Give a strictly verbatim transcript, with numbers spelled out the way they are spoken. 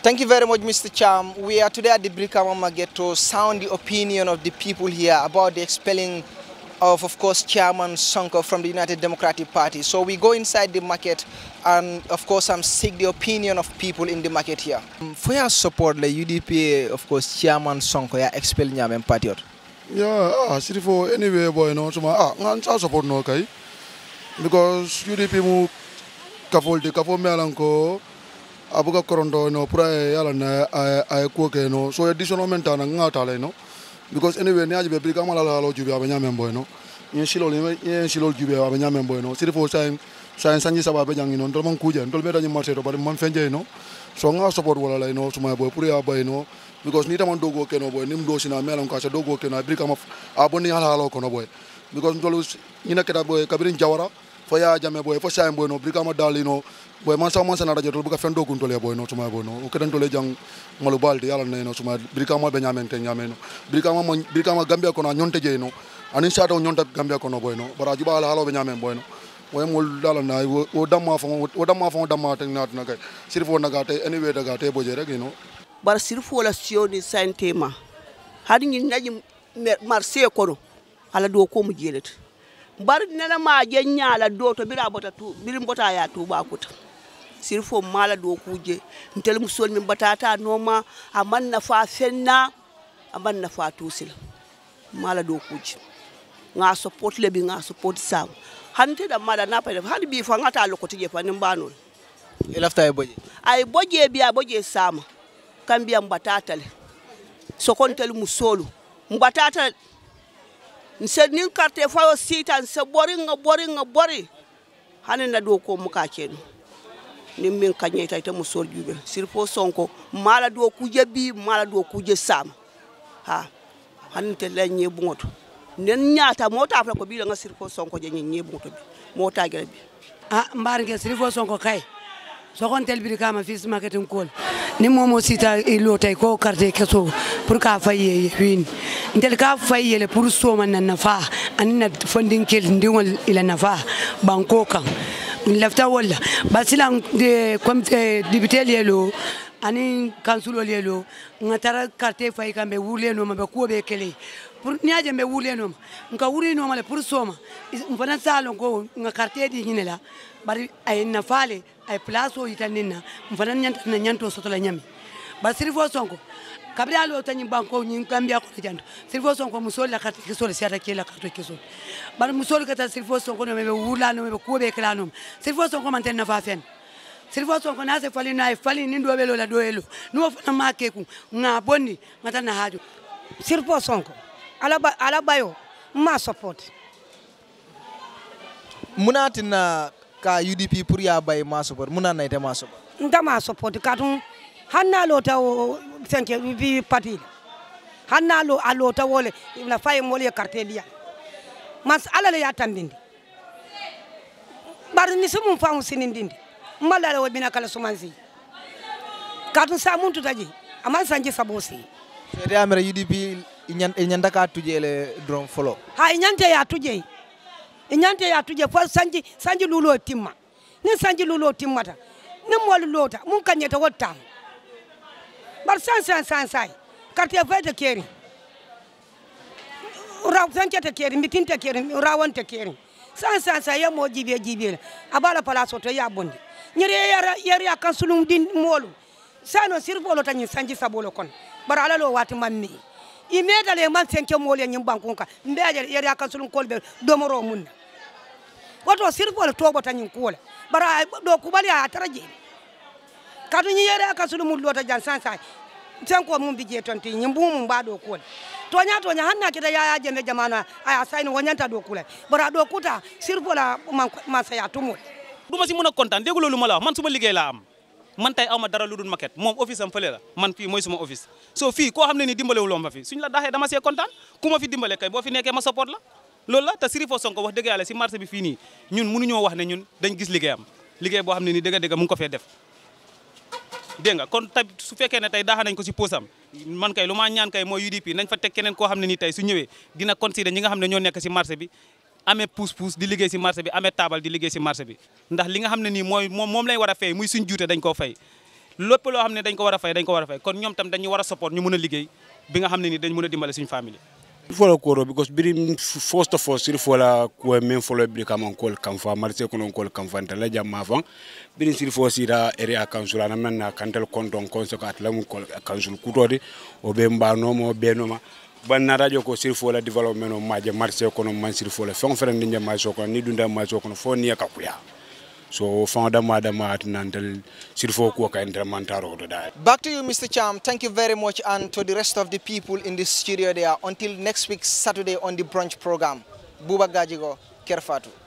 Thank you very much, Mister Cham. We are today at the Brikama market to sound the opinion of the people here about the expelling of, of course, Chairman Sonko from the United Democratic Party. So we go inside the market and, of course, I'm seek the opinion of people in the market here. Um, for your support, the U D P, of course, Chairman Sonko, ya expel Nyamen party. Yeah, ah, Sheriffo anyway, boy, no, so ah, ngan support no kai, because U D P mu kafol de kafol me alanko, abuka koronto no, pura yala na ay kuoke no, so additional mentana ngata le no. Because anyway, ni aje be Brikama la la lo jubi abanya memboy no. Yen shilo ni yen shilo jubi abanya memboy no. Sheriffo time time sanji saba be jangi no. Ndol man kuje, ndol be dañi marché to bari man fenje no. So nga support wala lay no suma boy pour ya boy no. Because ni taman dogo ke no boy nim do sina melam ka sa dogo ke no Brikama aboni hala hala ko no boy. Because ndol ni nakata boy kabirin jawara fo ya jame boy fo say boy no Brikama dali no. Boy man sa man sana radio to buka fendo kun tole boy no suma boy no. O kedan tole jang malu baldi yalla no suma Brikama be nyamen te nyamen no. Brikama Brikama Gambia ko na nyonte je no. Ani sa do nyonta Gambia ko no boy no. Bara juba hala halo be nyamen boy no. Boy mol dala na o damma fo o damma fo damma te nat na kay. Sheriffo na gate anyway daga te boje rek no. Bar Sheriffo la sioni santema. Hadi ngi naji marché ko no. Ala do ko mu jelet. Bar nena ma je nyaala do to bira bota tu birim bota ya tu ba kuta. Sheriffo mala do kuje ntel musol min batata noma amanna fa fenna amanna fa tusil mala do kuje nga support le bi nga support sam hante da mala na pa hadi bi fa ngata lokoti je fa nim banon e lafta e boje ay boje bi a boje sama kambiya batata le so kontel musolu mbatata nse nin carte fa o sita nse bori nga bori nga bori hanen na do ko muka kenu ni min kanye tay ta musol jube Sheriffo Sonko mala do kuje bi mala do kuje sam ha hanite lenye bungoto nen nyaata mota afra ko bi nga Sheriffo Sonko je nyi bungoto bi mota gere bi ah mbar nge Sheriffo Sonko kay so kon tel Brikama fils marketing call ni momo sita ilo tay ko carte keso pour ka faye win ntel ka faye le pour so man na fa anina funding kel ndingol ila nafa banko kan lefta wala basilan de comme député lielo ani councilor lielo ngatara carte fay kambe wule no mabe ko be kele pour niaje be wule no nka wuri no male pour soma mfana salo ko nga carte di hinela bari ay na fale ay place o itanina mfana nyanta na nyanto soto la nyami ba Sheriffo Sonko kabria lo tanyi banko nyi kambia ko janto Sheriffo Sonko musol la carte kisol siata kila carte kisol bar musol kata Sheriffo Sonko no mebe wula no mebe ko be kala no Sheriffo Sonko man ten na fa fen Sheriffo Sonko na se fali na fali ni do belo la do elo no fa na makeku nga bonni ngata na hajo Sheriffo Sonko ala ba ala bayo ma support munatina ka U D P pour ya bay ma support munana ite ma support ndama support katun hanna lota o sanke bi parti hanna lo alota wole na fay mole carte dia mas ala le ya tambindi bar ni sumun faamu sinindindi mala wo bina kala sumanzi katun sa muntu taji aman sanje sabosi de amere U D P nyanda ka tujele drum follow ha nyante ya tuje nyante ya tuje fo sanji sanji lulo timma ni sanji lulo timmata ni mol lota mun kanyeta wotta bar san san san sai carte fay de keri raw sanke te keri mitin te keri rawon te keri san san sai ya mo jibe jibe abala palaso to ya bondi nyere yara yara kan sulum din molu sano Sheriffo lo tan sanji sabolo kon bar ala lo wati mammi i medale man senke molu nyim bankunka mbeje yara kan sulum kolbe domoro munna wato Sheriffo lo tobo tan kula bara do kubali a taraje kadu ni yara kan sulum lo ta jan san sai tanko mun bije tonti nyimbu mun ba do kula tonya tonya hanna kita ya jembe jamana aya saini wonyanta do kula bara do kuta Sheriffo la man saya tumul duma si mëna kontaan déggu loolu ma la wax man suma liggéey la am man tay awma dara lu dul maquette mom office am fele la man fi moy suma office so fi ko xamné ni dimbalé wu lo ma fi suñ la daxé dama sé kontaan kuma fi dimbalé kay bo fi nekké ma support la loolu la ta Sheriffo Sonko wax dëgg yàlla si marché bi fi ni ñun mënu ñoo wax né ñun dañ gis liggéeyam liggéey bo xamné ni dëgg dëgg mu ngi ko fé def dégg nga kon tay su féké né tay daxa nañ ko si posam man kay luma ñaan kay moy U D P nañ fa tek keneen ko xamné ni tay su ñëwé dina considérer ñi nga xamné ñoo nekk si marché bi amé pousse pousse di liggéey ci marché bi amé table di liggéey ci marché bi ndax li nga xamné ni moy mom lay wara fay muy suñ juuté dañ ko fay lépp loo xam ne dañ ko war a fay dañ ko war a fay kon ñoom tam dañu war a support ñu mën a liggéey bi nga xam ne ni dañ mën a dimbale suñu famille follow koro because biri first of all siri fola ko men follow Brikama ko kamfa marché ko non ko kamfa tala jamma fan biri siri fo sira area council ana men na kantel konton konse ko atlamu ko council kutodi o be mbano mo be no ma ban na radio ko siri fola development o maje marché ko non man siri fola fon feren ndi ma so ko ni dunda ma so ko fo ni ka kuya so fon dama dama atnantel Sheriffo ko ka intermantaro do da. Back to you, Mister Cham. Thank you very much, and to the rest of the people in the studio there. Until next week Saturday on the brunch program. Buba Gajigo, Kerr Fatou.